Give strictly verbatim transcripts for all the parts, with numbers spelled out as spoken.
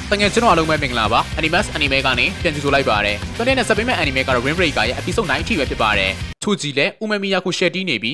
တငယ်ကျွန်တော်အားလုံးပဲမင်္ဂလာပါ Animus Anime ကနေပြန်ကြည့်ဆိုလိုက်ပါရစေ။တွန်းတဲ့ Supreme Anime ကတော့ Windbreaker ရဲ့ episode 9 အထိပဲဖြစ်ပါတယ်။ထို့ကြီးလဲ Umemiya ကို share တီးနေပြီ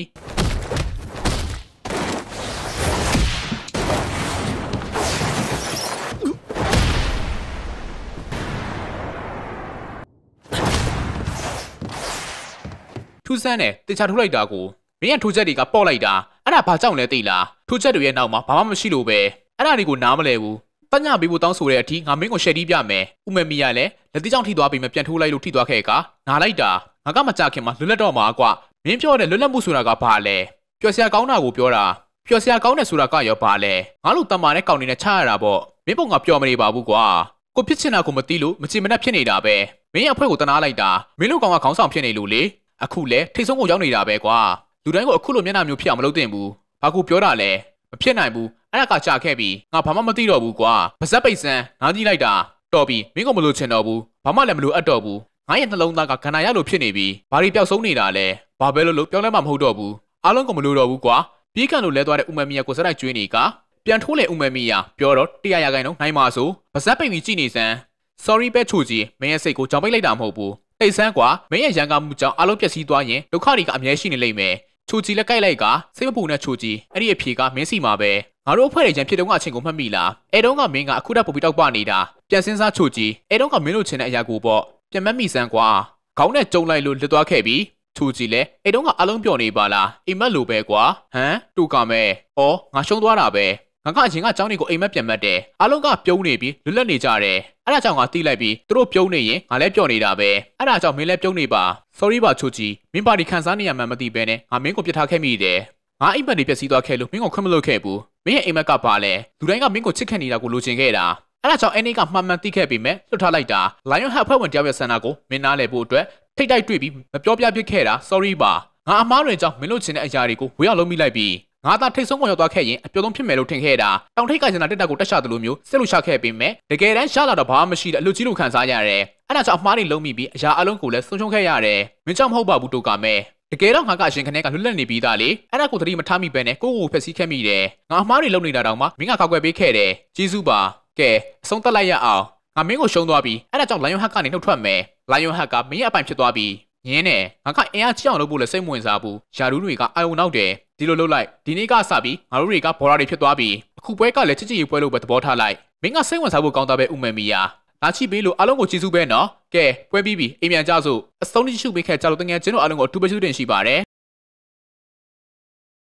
။ထူးဆန်းနဲ့တခြားထိုးလိုက်တာကိုမင်းရဲ့ထိုးချက်တွေကပေါ့လိုက်တာအဲ့ဒါဘာကြောင့်လဲသိလားထိုးချက်တွေရဲ့နောက်မှာဘာမှမရှိလို့ပဲအဲ့ဒါတွေကိုနားမလဲဘူးတညပေးဖို့တောင်းဆိုတဲ့အထိငါမင်းကိုရှယ်တီးပြမယ်ဥမမီရလည်းလက်တိကြောင့်ထိသွားပြီးမှပြန်ထိုးလိုက်လို့ထိသွားခဲ့ကနားလိုက်တာငါကမကြခင်မှာလွတ်လပ်တော့မှာကွာမင်းပြောတဲ့လွတ်လပ်မှုဆိုတာကဘာလဲပျော်စရာကောင်းတာကိုပြောတာပျော်စရာကောင်းတယ်ဆိုတာကရောဘာလဲငါတို့တမ္မာနဲ့ကောင်းနေနဲ့ချရတာပေါ့မင်းပုံကပျော်မနေပါဘူးကွာကိုဖြစ်ချင်တာကိုမသိလို့မချင်မနှက်ဖြစ်နေတာပဲမင်းရဲ့အဖွဲကိုတနာလိုက်တာမင်းတို့ကောင်ကခေါင်းဆောင်ဖြစ်နေလို့လေအခုလဲထိတ်ဆုံးကိုရောက်နေတာပဲကွာလူတိုင်းကိုအခုလိုမျက်နှာမျိုးဖြစ်အောင်မလုပ်သင့်ဘူးဘာကူပြောတာလဲမဖြစ်နိုင်ဘူးအဲ့ဒါကကြာခဲ့ပြီငါဘာမှမသိတော့ဘူးကွာပါဇက်ပိတ်စမ်းငါကြည့်လိုက်တာတော်ပြီမင်းကမလို့ချင်တော့ဘူးဘာမှလည်းမလို့အပ်တော့ဘူးငါရဲ့နှလုံးသားကခန္ဓာရလို့ဖြစ်နေပြီဘာတွေပျောက်ဆုံးနေတာလဲဘာပဲလို့လို့ပြောင်းလဲမှမဟုတ်တော့ဘူးအားလုံးကမလို့တော့ဘူးကွာပြေးကန်လို့လဲသွားတဲ့ဥမမီယာကိုစရိုက်ကျွေးနေကပြန်ထိုးလေဥမမီယာပြောတော့တရားရခိုင်တော့နိုင်ပါဆိုပါဇက်ပိတ်ပြီးကြည့်နေစမ်း sorry ပဲချိုကြီးမင်းရဲ့စိတ်ကိုကြောင်ပိတ်လိုက်တာမဟုတ်ဘူးတိတ်ဆန်းကွာမင်းရဲ့ရန်ကားမှုကြောင့်အားလုံးပျက်စီးသွားရင်ဒုက္ခတွေကအမြဲရှိနေလိမ့်မယ်ချိုကြီးလက်ကိုက်လိုက်ကစိတ်မပူနဲ့ချိုကြီးအဲ့ဒီအဖြေကမင်းစီမှာပဲငါတို့အဖွဲ့တွေချန်ဖြစ်တုန်းကအချိန်ကိုမှတ်မိလားအဲတုန်းကမင်းကအခုတည်းပို့ပြီးတောက်ပနေတာပြန်စင်းစားချိုကြီးအဲတုန်းကမင်းတို့ချင်တဲ့အရာကိုပေါ့ပြန်မမိစမ်းကွာခေါင်းနဲ့ကြုံလိုက်လို့လွတ်သွားခဲ့ပြီချိုကြီးလဲအဲတုန်းကအလုံးပြော့နေပါလားအိမ်မက်လိုပဲကွာဟမ်တူကမဲဩငါရှုံးသွားတာပဲငါကအရင်ကเจ้าတွေကိုအိမ်မက်ပြန်မတ်တယ်အားလုံးကပြုံးနေပြီးလွတ်လပ်နေကြတယ်အဲ့ဒါကြောင့်ငါတီးလိုက်ပြီးသူတို့ပြုံးနေရင်ငါလည်းပြော့နေတာပဲအဲ့ဒါကြောင့်မင်းလည်းပြုံးနေပါ sorry ပါချိုကြီးမင်းပါဒီခံစားနေရမှမသိပဲနဲ့ငါမင်းကိုပြစ်ထားခဲ့မိတယ်ငါအိမ်မက်တွေပျက်စီးသွားခဲ့လို့မင်းကိုခွင့်မလို့ခဲ့ဘူးမင်းရဲ့အိမ်မက်ကပါလဲလူတိုင်းကမင်းကိုချစ်ခင်နေတာကိုလိုချင်ခဲ့တာအဲ့ဒါကြောင့်အဲ့ဒီကမှန်မှန်သိခဲ့ပြီးမဲ့လွတ်ထားလိုက်တာ Lion Heart ဖွဲ့ဝင်တယောက်ရဲ့ဆန္ဒကိုမင်းနားလဲဖို့အတွက်ထိတ်တိုက်တွေ့ပြီးမပြောပြပြခဲ့တာ sorry ပါငါအမားတွေကြောင့်မင်းတို့ချင်တဲ့အရာတွေကိုဝေရောက်လုံးမိလိုက်ပြီးငါသာထိတ်ဆုံးကိုရောက်သွားခဲ့ရင်အပြုံးဆုံးဖြစ်မယ်လို့ထင်ခဲ့တာတောင်ထိတ်ကကျန်တာတက်တက်ကိုတက်ရှာတယ်လို့မျိုးစစ်လို့ရှာခဲ့ပြီးမဲ့တကယ်တမ်းရှာလာတော့ဘာမှမရှိတဲ့အလူကြီးလိုခံစားရတယ်အဲ့ဒါကြောင့်အမားတွေလုံးမိပြီးအရာအလုံးကိုလည်းဆုံးရှုံးခဲ့ရတယ်မင်းကြောင့်မဟုတ်ပါဘူးတူကမဲတကယ်တော့ငါကအရှင်ခနဲ့ကလွတ်လပ်နေပြီးသားလေအဲ့ဒါကိုသတိမထားမိပဲနဲ့ကိုယ့်ကိုဖျက်ဆီးခဲ့မိတယ်ငါအမားတွေလုံနေတာတောင်မှမင်းကခောက်ကွယ်ပေးခဲ့တယ်ကျေးဇူးပါကဲအဆုံးသတ်လိုက်ရအောင်ငါမင်းကိုရှုံးသွားပြီအဲ့ဒါကြောင့် Lion Heart ကနေနှုတ်ထွက်မယ် Lion Heart ကမင်းရဲ့အပိုင်ဖြစ်သွားပြီညင်းနဲ့ငါကအင်အားကြီးအောင်လုပ်ဖို့လည်းစိတ်မဝင်စားဘူးယာရူးတွေကအာယုံနောက်တယ်ဒီလိုလုပ်လိုက်ဒီနေ့ကစပြီးငါတို့တွေကဘော်ရာတွေဖြစ်သွားပြီအခုပွဲကလည်းချစ်ချစ်ရေးပွဲလို့ပဲသဘောထားလိုက်မင်းကစိတ်ဝင်စားဖို့ကောင်းတာပဲဥမမီယာလာချိပေးလို့အားလုံးကိုကျေးဇူးပဲနော်ကဲပွဲပြီးပြီအိမ်ပြန်ကြစို့အဆုံးတိရှိပေးခဲ့ကြလို့တကယ်ချင်းတို့အားလုံးကိုအထူးပဲကျေးဇူးတင်ရှိပါတယ်